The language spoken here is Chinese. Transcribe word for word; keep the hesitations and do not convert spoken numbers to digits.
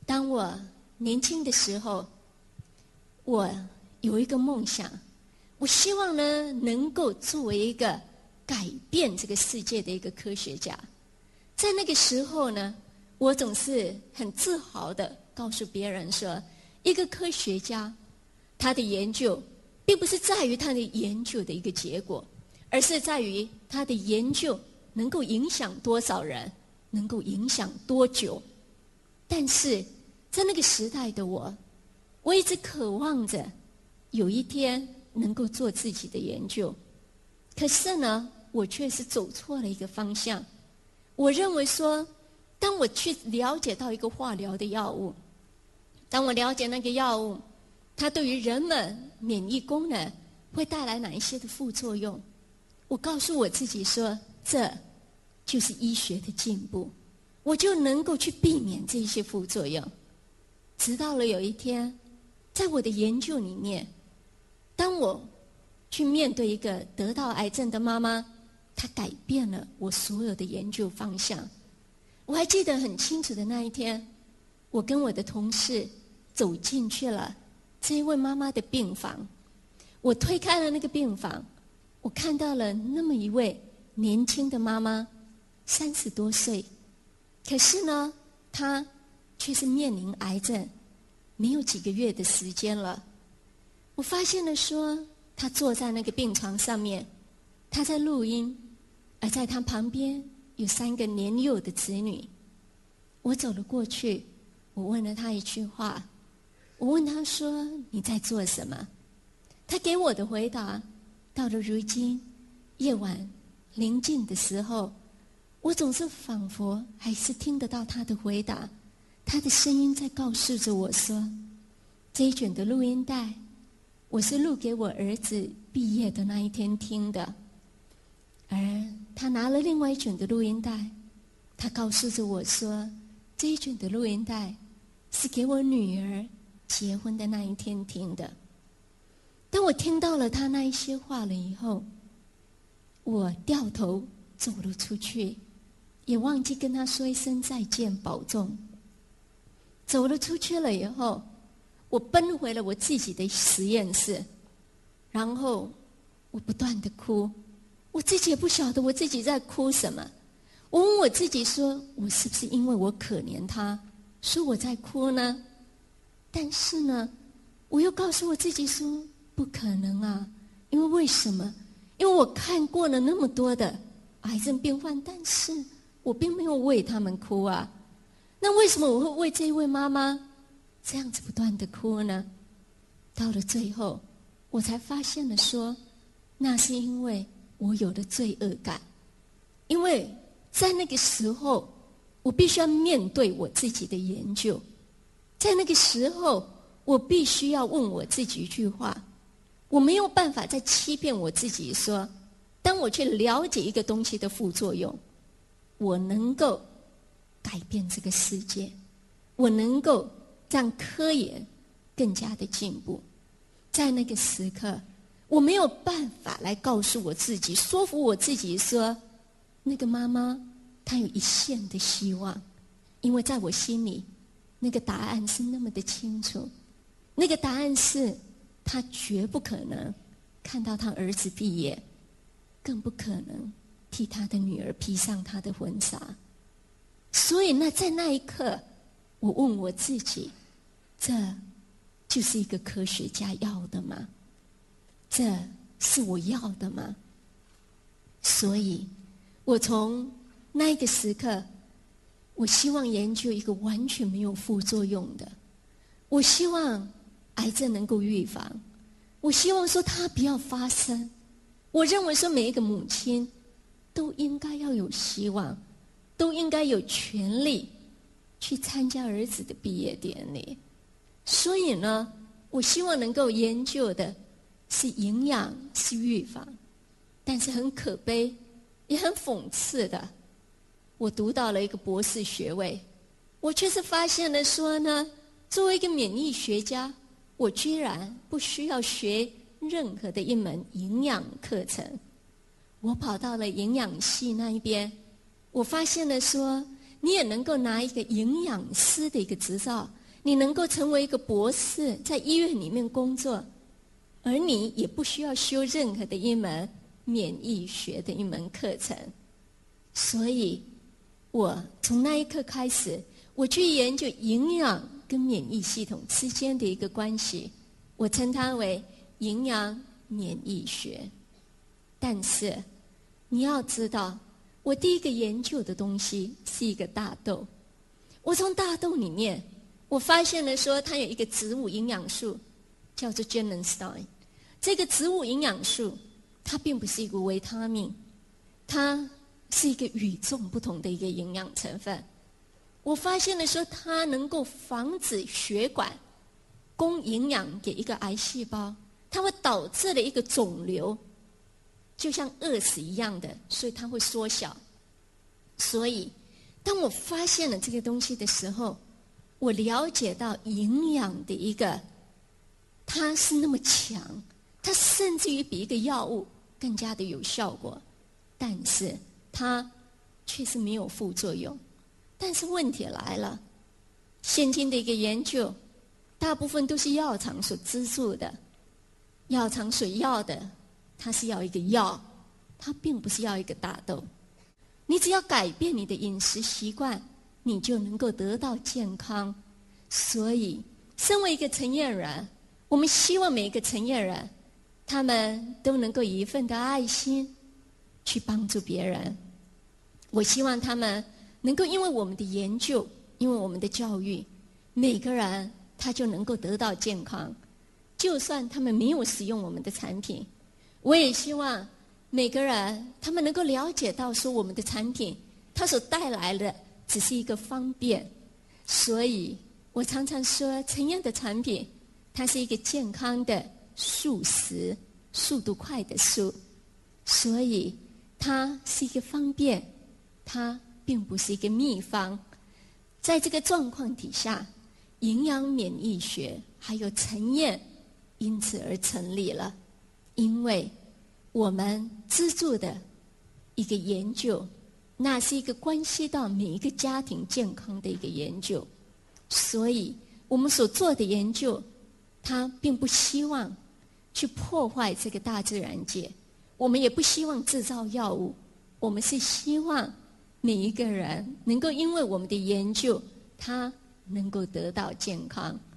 当我年轻的时候，我有一个梦想，我希望呢能够作为一个改变这个世界的一个科学家。在那个时候呢，我总是很自豪地告诉别人说，一个科学家他的研究并不是在于他的研究的一个结果，而是在于他的研究能够影响多少人，能够影响多久。但是在那个时代的我，我一直渴望着有一天能够做自己的研究。可是呢，我却是走错了一个方向。我认为说，当我去了解到一个化疗的药物，当我了解那个药物它对于人们免疫功能会带来哪一些的副作用，我告诉我自己说，这就是医学的进步，我就能够去避免这些副作用。直到了有一天，在我的研究里面，当我去面对一个得到癌症的妈妈，她改变了我所有的研究方向。我还记得很清楚的那一天，我跟我的同事走进去了这一位妈妈的病房。我推开了那个病房，我看到了那么一位年轻的妈妈，三十多岁，可是呢，她却是面临癌症，没有几个月的时间了。我发现了说，她坐在那个病床上面，她在录音，而在她旁边有三个年幼的子女。我走了过去，我问了她一句话，我问她说，你在做什么？她给我的回答，到了如今夜晚临近的时候，我总是仿佛还是听得到她的回答。她的声音在告诉着我说，这一卷的录音带我是录给我儿子毕业的那一天听的。而她拿了另外一卷的录音带，她告诉着我说，这一卷的录音带是给我女儿结婚的那一天听的。当我听到了她那一些话了以后，我掉头走了出去，也忘记跟她说一声再见，保重。走了出去了以后，我奔回了我自己的实验室，然后我不断的哭，我自己也不晓得我自己在哭什么。我问我自己说，我是不是因为我可怜他，说我在哭呢？但是呢，我又告诉我自己说，不可能啊，因为为什么？因为我看过了那么多的癌症病患，但是我并没有为他们哭啊。那为什么我会为这位妈妈这样子不断的哭呢？到了最后，我才发现了说，那是因为我有了罪恶感。因为在那个时候，我必须要面对我自己的研究，在那个时候，我必须要问我自己一句话，我没有办法再欺骗我自己说，当我去了解一个东西的副作用，我能够改变这个世界，我能够让科研更加的进步。在那个时刻，我没有办法来告诉我自己，说服我自己说，那个妈妈她有一线的希望。因为在我心里，那个答案是那么的清楚，那个答案是她绝不可能看到她儿子毕业，更不可能替她的女儿披上她的婚纱。所以那在那一刻，我问我自己，这就是一个科学家要的吗？这是我要的吗？所以我从那一个时刻，我希望研究一个完全没有副作用的，我希望癌症能够预防，我希望说它不要发生。我认为说每一个母亲都应该要有希望，都应该有权利去参加儿子的毕业典礼。所以呢，我希望能够研究的是营养，是预防。但是很可悲，也很讽刺的，我读到了一个博士学位，我却是发现了说呢，作为一个免疫学家，我居然不需要学任何的一门营养课程。我跑到了营养系那一边，我发现了说，你也能够拿一个营养师的一个执照你能够成为一个博士，在医院里面工作，而你也不需要修任何的一门免疫学的一门课程。所以我从那一刻开始，我去研究营养跟免疫系统之间的一个关系，我称它为营养免疫学。但是你要知道，我第一个研究的东西是一个大豆。我从大豆里面我发现了说，它有一个植物营养素叫做 Genenstein。 这个植物营养素它并不是一个维他命，它是一个与众不同的一个营养成分。我发现了说，它能够防止血管供营养给一个癌细胞，它会导致了一个肿瘤就像饿死一样的，所以它会缩小。所以当我发现了这个东西的时候，我了解到营养的一个它是那么强，它甚至于比一个药物更加的有效果，但是它却是没有副作用。但是问题来了，现今的一个研究大部分都是药厂所资助的，药厂所要的它是要一个药，它并不是要一个大豆。你只要改变你的饮食习惯，你就能够得到健康。所以身为一个成年人，我们希望每一个成年人他们都能够以一份的爱心去帮助别人。我希望他们能够因为我们的研究，因为我们的教育，每个人他就能够得到健康。就算他们没有使用我们的产品，我也希望每个人他们能够了解到说，我们的产品它所带来的只是一个方便。所以我常常说，成燕的产品它是一个健康的素食，速度快的速，所以它是一个方便，它并不是一个秘方。在这个状况底下，营养免疫学还有陈燕因此而成立了。因为我们资助的一个研究，那是一个关系到每一个家庭健康的一个研究，所以我们所做的研究，它并不希望去破坏这个大自然界，我们也不希望制造药物，我们是希望每一个人能够因为我们的研究，他能够得到健康。